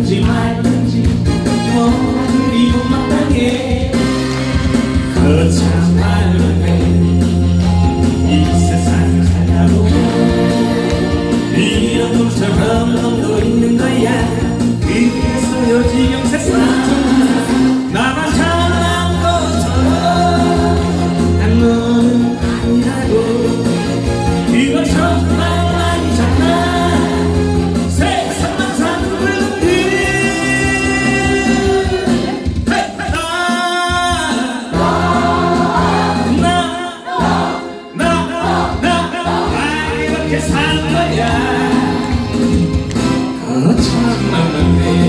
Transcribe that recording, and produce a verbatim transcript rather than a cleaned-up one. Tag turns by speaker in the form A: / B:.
A: 하든지 말든지 모두 이고 마땅해 거참 말로해 이 세상 살다보면 이런 놈처럼 놈도 있는 거야. 그래서 요지경 세상 나만 잘난 것처럼 난 너는 아니라고. 이건 정말 아니잖아. 세상만 사는 불능들 나나나나 이렇게 사는 거야. 거참 말로해